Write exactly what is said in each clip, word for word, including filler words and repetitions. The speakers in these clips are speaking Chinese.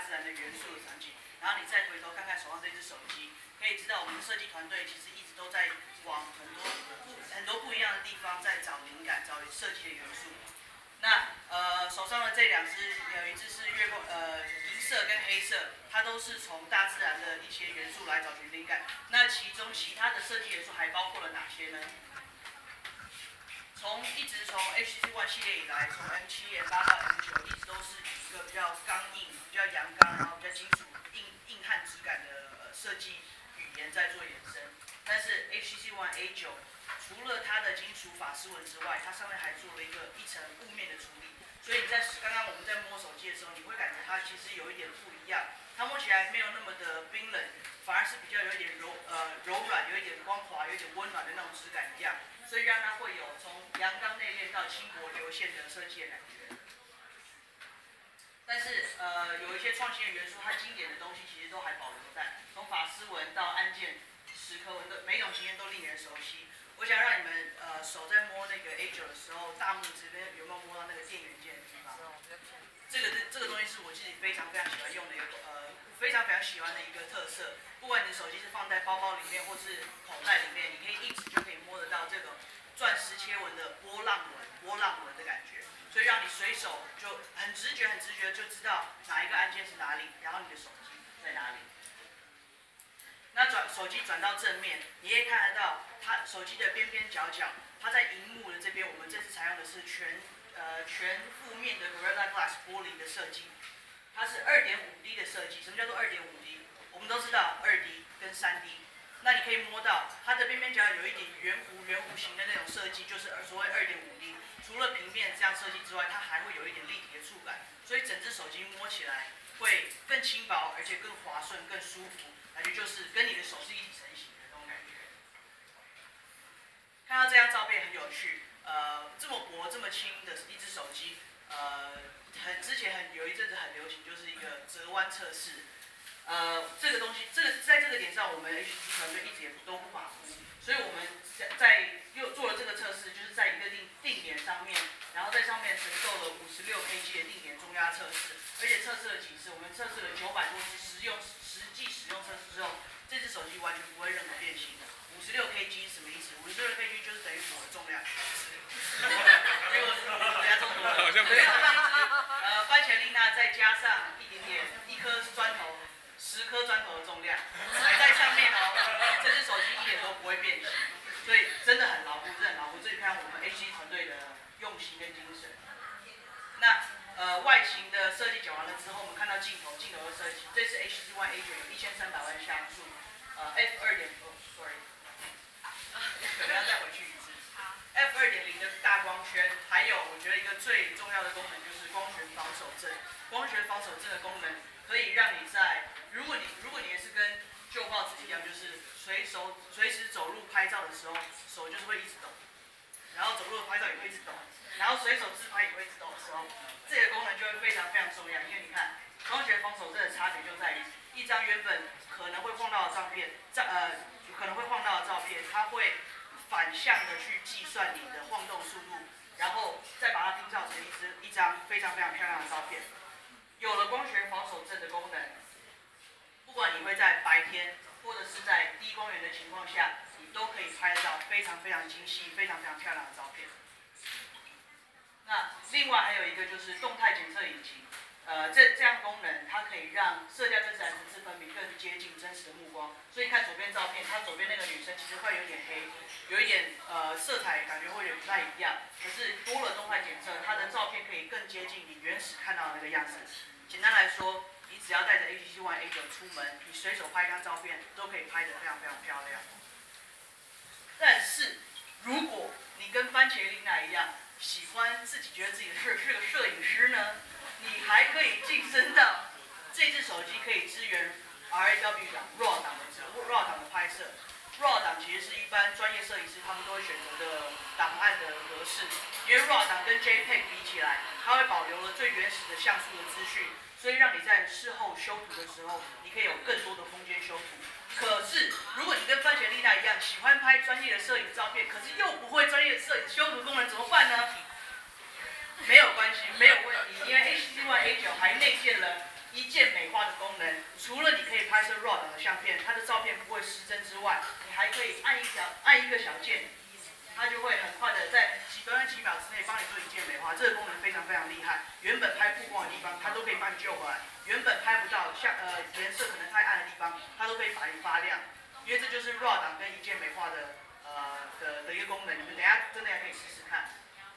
自然的元素的场景，然后你再回头看看手上这只手机，可以知道我们的设计团队其实一直都在往很多很多不一样的地方在找灵感，找设计的元素。那呃手上的这两只，有一只是月光呃银色跟黑色，它都是从大自然的一些元素来找寻灵感。那其中其他的设计元素还包括了哪些呢？从一直从 H T C One 系列以来，从 M 七、M 八到 M 九，一直都是以一个比较刚硬、比较阳刚，然后比较金属、硬硬汉质感的呃设计语言在做延伸。但是 H T C One A 九除了它的金属法丝纹之外，它上面还做了一个一层雾面的处理，所以你在刚刚我们在摸手机的时候，你会感觉它其实有一点不一样，它摸起来没有那么的冰冷，反而是比较有一点柔呃柔软，有一点光滑，有一点温暖的那种质感一样，所以让它会有从阳刚内敛到轻薄流线的设计的感觉。但是呃有一些创新的元素，它经典的东西其实都还保留在，从法丝纹到按键、蚀刻纹的每一种经验都令人熟悉。我想让你们呃手在摸那个 A 九的时候，大拇指这边有没有摸到那个电源键的地方？这个这个东西是我自己非常非常喜欢用的一个呃非常非常喜欢的一个特色。不管你的手机是放在包包里面或是口袋里面，你可以一指就可以摸得到这种钻石切纹的波浪纹、波浪纹的感觉，所以让你随手就很直觉、很直觉就知道哪一个按键是哪里，然后你的手机在哪里。那转手机转到正面，你可以看得到它手机的边边角角，它在荧幕的这边，我们这次采用的是全呃全覆面的 Gorilla Glass 玻璃的设计，它是 二点五 D 的设计。什么叫做 二点五 D？ 我们都知道 二 D 跟 三 D， 那你可以摸到它的边边角角有一点圆弧圆弧形的那种设计，就是所谓 二点五 D。除了平面这样设计之外，它还会有一点立体的触感，所以整只手机摸起来会更轻薄，而且更滑顺、更舒服。感觉就是跟你的手是一体成型的那种感觉。看到这张照片很有趣，呃，这么薄、这么轻的一只手机，呃，很之前很有一阵子很流行，就是一个折弯测试。呃，这个东西，这个在这个点上，我们 H T C 团队一直也都不马虎，所以我们在又做了这个测试，就是在一个定定点上面，然后在上面承受了五十六 K G 的定点中压测试，而且测试了几次，我们测试了九百多次实用。实际使用测试之后，这只手机完全不会任何变形的。五十六 K G 是什么意思？五十六 K G 就是等于我的重量。结果我加重多了。好像没有。呃，番茄丽娜再加上一点点一颗砖头，十颗砖头的重量，还在上面哦。这只手机一点都不会变形，所以真的很牢固，真的很牢固。这里看我们 H T 团队的用心跟精神。那。呃，外形的设计讲完了之后，我们看到镜头，镜头的设计，这是 H T C One A 九有一千三百万像素，呃 F 二点哦 ，sorry， 可能要再回去一次。F 二点零的大光圈，还有我觉得一个最重要的功能就是光学防手震。光学防手震的功能可以让你在，如果你如果你也是跟旧报纸一样，就是随手随时走路拍照的时候，手就是会一直抖，然后走路拍照也会一直抖，然后随手自拍也会一直抖的时候。这个功能就会非常非常重要，因为你看光学防手震的差别就在于，一张原本可能会晃到的照片，照呃可能会晃到的照片，它会反向的去计算你的晃动速度，然后再把它拼造成一支一张非常非常漂亮的照片。有了光学防手震的功能，不管你会在白天或者是在低光源的情况下，你都可以拍得到非常非常精细、非常非常漂亮的照片。那另外还有一个就是动态检测引擎，呃，这这样功能它可以让色调跟自然层次分明更接近真实的目光。所以看左边照片，它左边那个女生其实会有点黑，有一点呃色彩感觉会有点不太一样。可是多了动态检测，它的照片可以更接近你原始看到的那个样子。简单来说，你只要带着 H T C One A 九出门，你随手拍一张照片都可以拍得非常非常漂亮。但是如果你跟番茄丽娜一样，喜欢自己觉得自己是是个摄影师呢，你还可以晋升到这只手机可以支援 R A W 档 RAW 档的 RAW 档的拍摄。RAW 档其实是一般专业摄影师他们都会选择的档案的格式，因为 RAW 档跟 JPEG 比起来，它会保留了最原始的像素的资讯，所以让你在事后修图的时候，你可以有更多的空间修图。可是，如果你跟番茄丽娜一样喜欢拍专业的摄影照片，可是又不会专业的摄影修图功能怎么办呢？没有关系，没有问题，因为 H T C One A 九还内建了一键美化的功能，除了你可以拍摄 RAW 档的相片，它的照片不会失真之外，你还可以按一小按一个小键，它就会很快的在几短短几秒之内帮你做一键美化。这个功能非常非常厉害，原本拍曝光的地方，它都可以帮你救回来；原本拍不到像呃颜色可能太暗的地方，它都可以把你发亮。因为这就是 RAW 档跟一键美化的呃的的一个功能，你们等一下真的也可以试试看。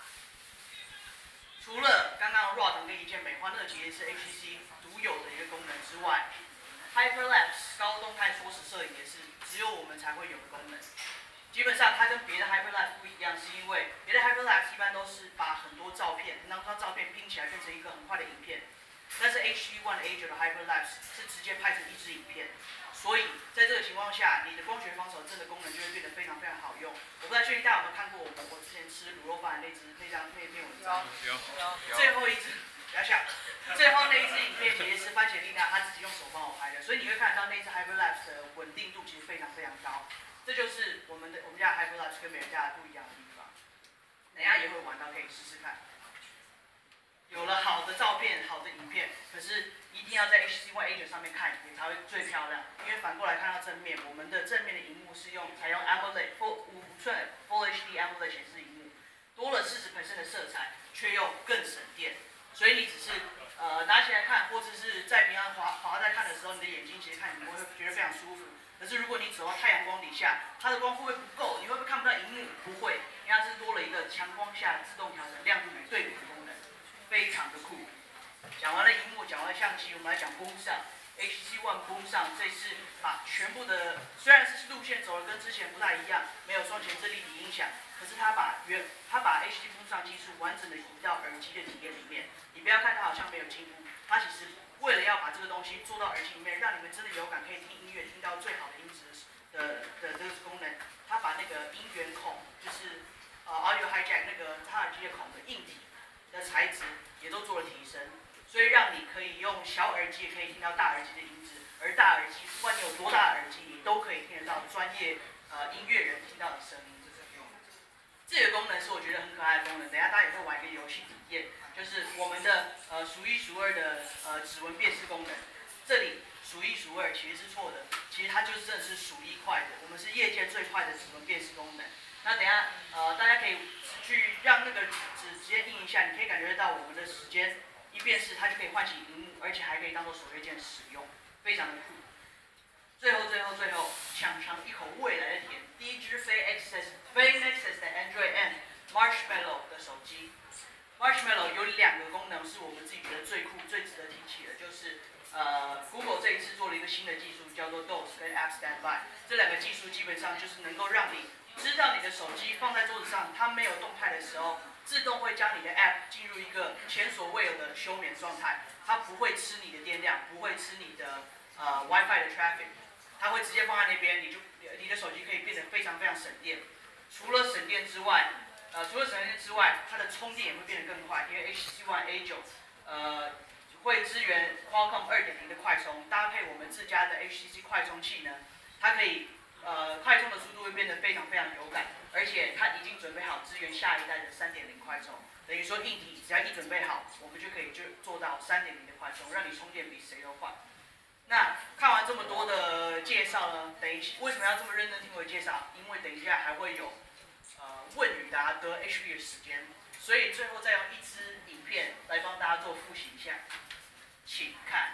除了刚刚 RAW 档跟一键美化，那个其实是 H T C 独有的一个功能之外 ，Hyperlapse 高动态缩时摄影也是只有我们才会有的功能。基本上它跟别的 Hyperlapse 不一样，是因为别的 Hyperlapse 一般都是把很多照片、很多张照片拼起来变成一个很快的影片，但是 H T one A 九的 Hyperlapse 是直接拍成一支影片。所以在这个情况下，你的光学防守阵的功能就会变得非常非常好用。我不太确定大家有没有看过我我之前吃卤肉饭的那支那张那篇文章。 有有。 最后一支，不要笑。最后那一支影片其实是番茄丽娜她自己用手帮我拍的，所以你会看到那支 Hyperlapse 的稳定度其实非常非常高。这就是我们的我们家的 Hyperlapse 跟别人家的不一样的地方。等一下也会玩到，可以试试看。有了好的照片、好的影片，可是一定要在 H T C One A 九上面看，也才会最漂亮。因为反过来看到正面，我们的正面的荧幕是用采用 AMOLED 五寸 Full H D AMOLED 显示荧幕，多了 百分之四十 的色彩，却又更省电。所以你只是呃拿起来看，或者是在平常滑滑在看的时候，你的眼睛其实看你会觉得非常舒服。可是如果你走到太阳光底下，它的光会不会不够？你会不会看不到荧幕？不会，因为它是多了一个强光下自动调整亮度与对比的功能。非常的酷。讲完了荧幕，讲完了相机，我们来讲 Boom 上 H T C One Boom 上这次把全部的虽然是路线走的跟之前不太一样，没有双前置立体音响，可是它把原它把 H T C Boom 上技术完整的移到耳机的体验里面。你不要看它好像没有进步，它其实为了要把这个东西做到耳机里面，让你们真的有感可以听音乐，听到最好的音质的的这个功能，它把那个音源孔就是呃 Audio Hijack 那个插耳机的孔的硬体的材质也都做了提升，所以让你可以用小耳机也可以听到大耳机的音质，而大耳机不管你有多大的耳机，你都可以听得到专业呃音乐人听到的声音。这个功能是我觉得很可爱的功能，等一下大家也会玩一个游戏体验，就是我们的呃数一数二的呃指纹辨识功能。这里数一数二其实是错的，其实它就是真的是数一快的，我们是业界最快的指纹辨识功能。那等一下呃大家可以去让那个纸直接印一下，你可以感觉得到我们的时间一辨识，它就可以唤醒荧幕，而且还可以当做手绘键使用，非常的酷。最后最后最后，抢尝一口未来的甜，第一支非 Access 非 Nexus 的 Android N Marshmallow 的手机。Marshmallow 有两个功能是我们自己觉得最酷、最值得提起的，就是呃 Google 这一次做了一个新的技术，叫做 D O S 跟 App Standby。这两个技术基本上就是能够让你知道你的手机放在桌子上，它没有动态的时候，自动会将你的 App 进入一个前所未有的休眠状态，它不会吃你的电量，不会吃你的呃 WiFi 的 traffic。它会直接放在那边，你就你的手机可以变得非常非常省电。除了省电之外，呃，除了省电之外，它的充电也会变得更快，因为 H T C One A 九，呃，会支援 Qualcomm 二点零的快充，搭配我们自家的 H T C 快充器呢，它可以呃快充的速度会变得非常非常有感，而且它已经准备好支援下一代的三点零快充，等于说硬体只要一准备好，我们就可以就做到三点零的快充，让你充电比谁都快。那看完这么多的介绍呢，等一为什么要这么认真听我的介绍？因为等一下还会有呃问与答得 H B 的时间，所以最后再用一支影片来帮大家做复习一下，请看。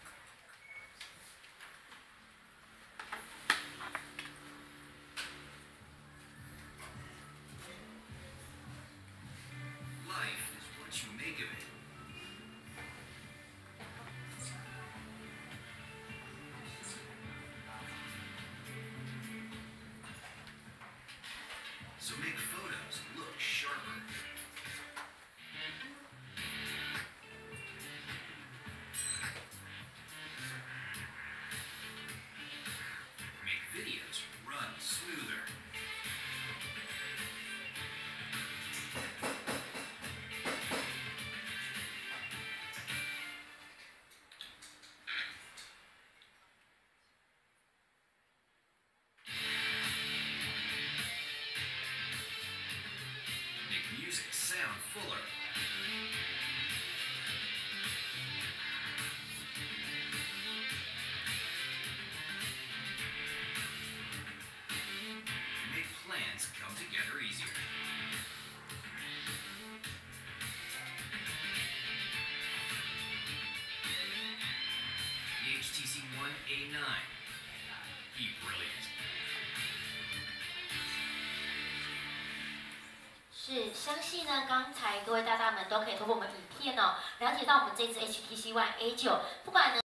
So make photos look sharper. together easier. The H T C One A nine. Be brilliant. 是，相信呢，刚才各位大大们都可以通过我们影片哦，了解到我们这次 H T C One A 九，不管呢。